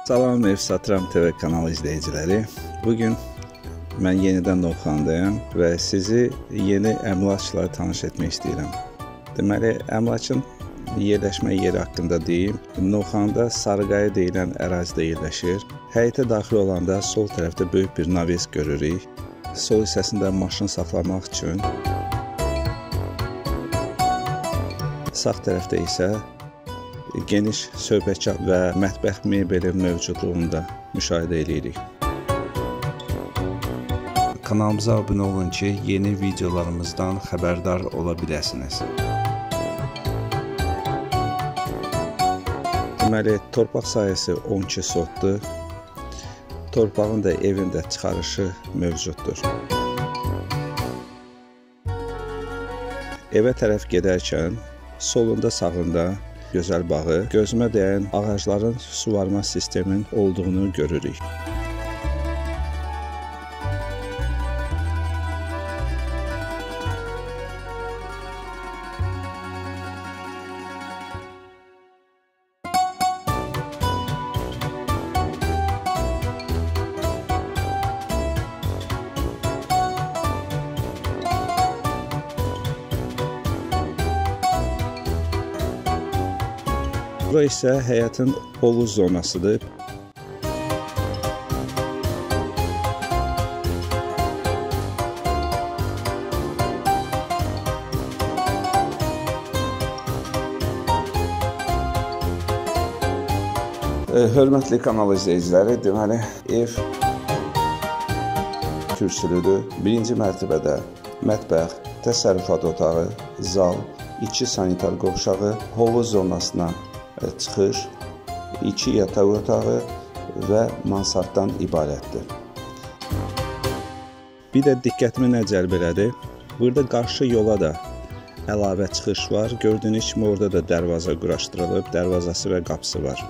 Salam Evsatram TV kanalı izləyiciləri. Bugün mən yenidən Novxandayam və sizi yeni əmlakla tanış etmək istəyirəm. Deməli, əmlakın yerləşmə yeri haqqında deyim. Novxanda Sarıqaya deyilən ərazidə yerləşir. Həyətə daxil olanda sol tərəfdə böyük bir naves görürük. Sol hissəsində maşın saxlamaq üçün. Sağ tərəfdə isə geniş söhbətgah və mətbəx mebeli mövcudluğunda müşahidə edirik. Kanalımıza abunə olun ki, yeni videolarımızdan xəbərdar ola biləsiniz. Deməli, torpaq sahəsi 12 sotdur. Torpağın da evin də çıxarışı mövcuddur. Evə tərəf gedərkən solunda, sağında gözəl bağı, gözümə dəyən ağacların suvarma sistemin olduğunu görürük. Bura isə həyətin hovuz zonasıdır. Hörmətli kanal izləyiciləri, deməli, ev kürsülüdür. Birinci mərtəbədə mətbəx, təsərrüfat otağı, zal, 2 sanitar qovşağı, hovuz zonasına çıxış, 2 yataq otağı və mansarddan ibarətdir. Bir də diqqətimi nə cəlb elədi? Burada qarşı yola da əlavə çıxış var. Gördüyünüz kimi orada da dərvaza quraşdırılıb, dərvazası və qapısı var.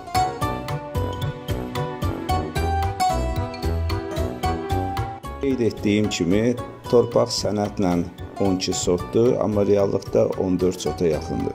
Qeyd etdiyim kimi, torpaq sənədlə 12 sotdur, amma reallıqda 14 sota yaxındır.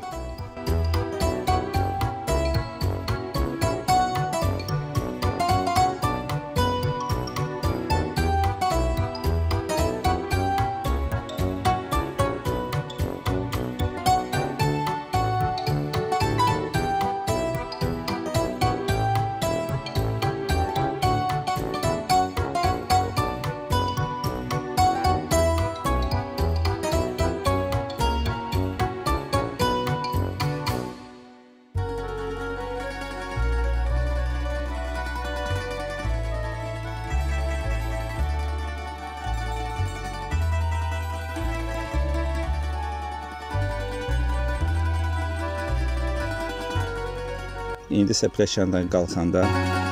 İndi isə pilləkəndən qalxanda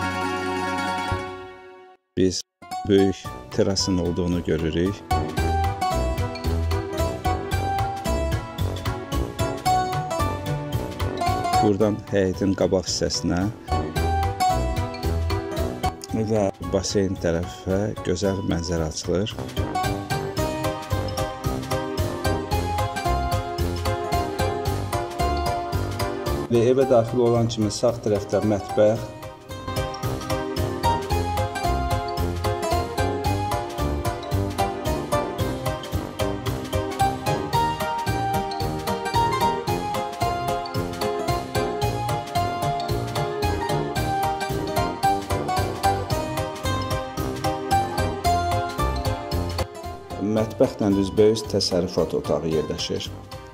biz böyük terasın olduğunu görürük. Buradan həyətin qabaq hissəsinə və baseyn tərəfə gözəl mənzərə açılır. Və evə daxil olan kimi sağ tərəfdə mətbəx, mətbəxlə üzbəüz təsərrüfat otağı yerləşir.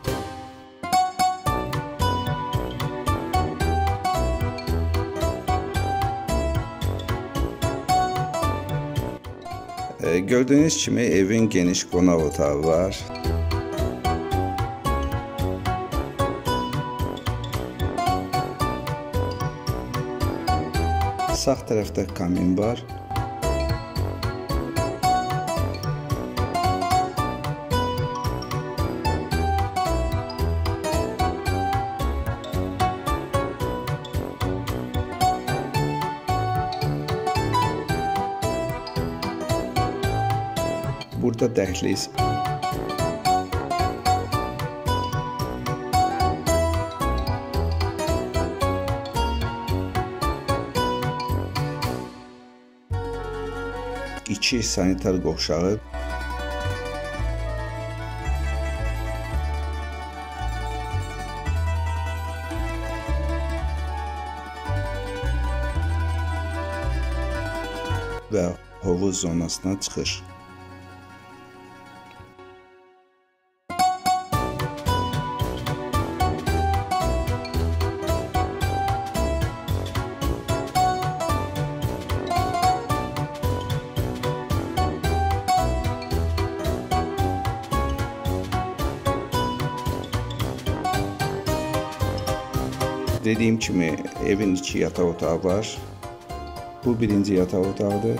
Gördüyünüz kimi evin geniş qonaq otağı var. Sağ tərəfdə kamin var. Burada dəhliz. 2 sanitar qovşağı, və hovuz zonasına çıxış. Dediyim kimi evin 2 yataq otağı var. Bu birinci yataq otağıdır.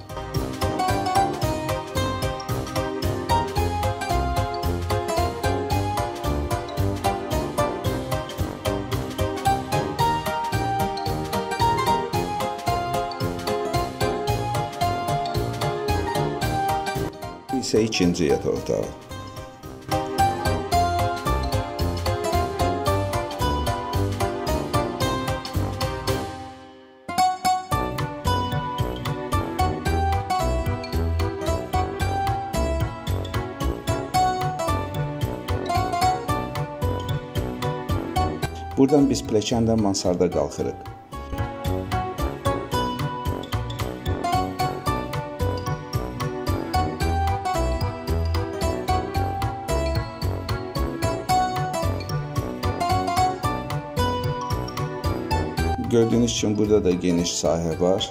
Bu isə ikinci yataq otağı. Buradan biz pilləkəndən mansarda qalxırıq. Gördüyünüz kimi burada da geniş sahə var.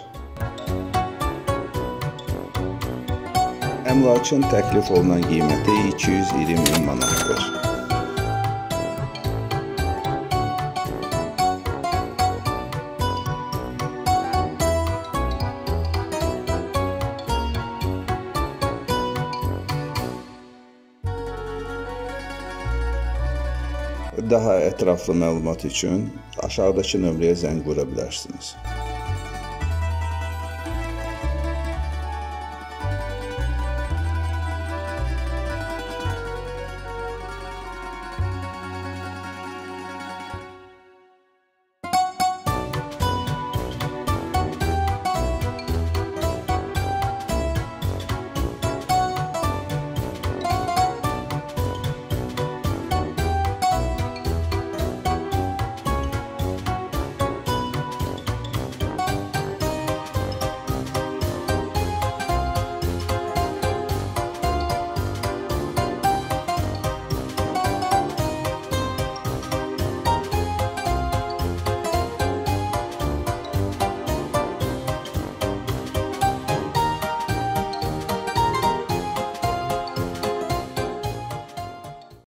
Əmlakın təklif olunan qiyməti 220 min manatdır. Daha ətraflı məlumat üçün aşağıdakı nömrəyə zəng vura bilərsiniz.